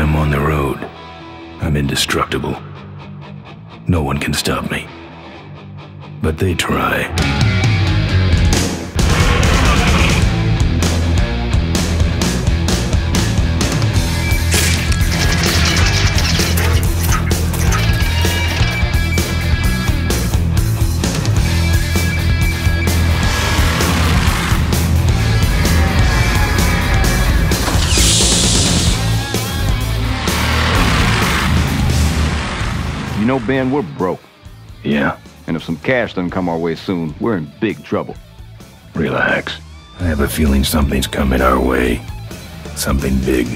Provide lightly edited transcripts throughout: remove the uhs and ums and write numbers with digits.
I'm on the road, I'm indestructible. No one can stop me. But they try. You know, Ben, we're broke. Yeah? And if some cash doesn't come our way soon, we're in big trouble. Relax. I have a feeling something's coming our way. Something big.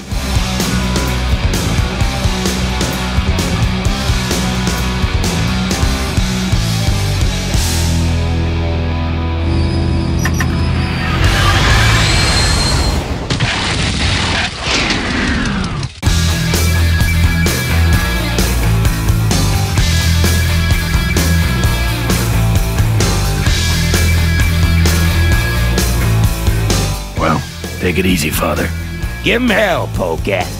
Take it easy, Father. Give him hell, polecat.